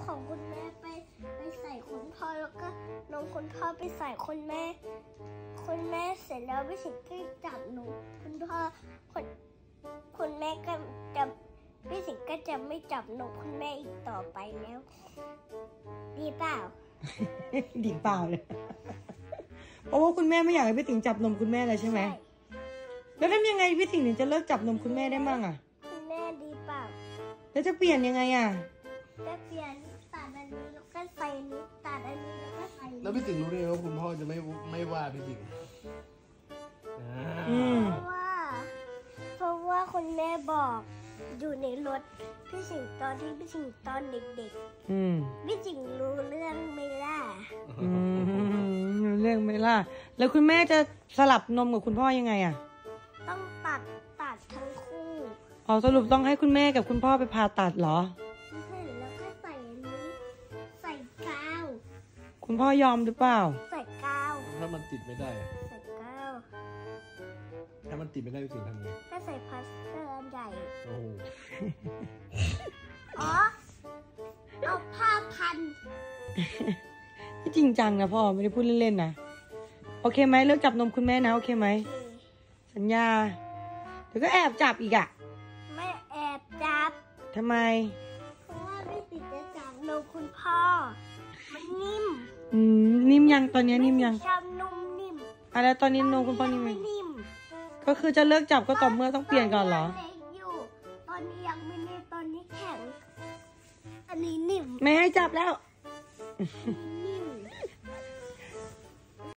ของคุณแม่ไปใส่คุณพ่อแล้วก็นมคุณพ่อไปใส่คุณแม่เสร็จแล้วพี่สิงก็จับนมคุณพ่อคุณแม่ก็จะพี่สิงก็จะไม่จับนมคุณแม่อีกต่อไปแล้วดีเปล่าดีเปล่าเลยเพราะว่าคุณแม่ไม่อยากให้พี่สิงจับนมคุณแม่เลยใช่ไหมแล้วทำยังไงพี่สิงถึงจะเลิกจับนมคุณแม่ได้มั่งอ่ะคุณแม่ดีเปล่าแล้วจะเปลี่ยนยังไงอ่ะจะเปลี่ยนตัดอันนี้แล้วก็ใส่นี้ตัดอันนี้แล้วก็ใส่แล้วพี่สิงรู้ได้ไงว่าคุณพ่อจะไม่ว่าพี่สิงเพราะว่าคุณแม่บอกอยู่ในรถพี่สิงตอนที่พี่สิงตอนเด็กๆพี่สิงรู้เรื่องไหมล่ะเรื่องไหมล่ะแล้วคุณแม่จะสลับนมกับคุณพ่อยังไงอ่ะต้องตัดทั้งคู่สรุปต้องให้คุณแม่กับคุณพ่อไปผ่าตัดเหรอใช่แล้วก็ใส่อันนี้ใส่กาวคุณพ่อยอมหรือเปล่าใส่กาวถ้ามันติดไม่ได้ใส่กาวถ้ามันติดไม่ได้พี่สิงทำไงก็ใส่พลาสเตอร์อันใหญ่โอ้เอาผ้าพันจริงจังนะพ่อไม่ได้พูดเล่นๆนะโอเคไหมเลิกจับนมคุณแม่นะโอเคไหมสัญญาเดี๋ยวก็แอบจับอีกอ่ะไม่แอบจับทำไมเพราะว่าไม่ติดจะจับนมคุณพ่อมันนิ่มนิ่มยังตอนนี้นิ่มยังชอบนุ่มนิ่มอะไรตอนนี้นมคุณพ่อนิ่มก็คือจะเลิกจับก็ต่อเมื่อต้องเปลี่ยนก่อนเหรอตอนนี้ยังไม่นิ่มตอนนี้แข็งอันนี้นิ่มไม่ให้จับแล้ว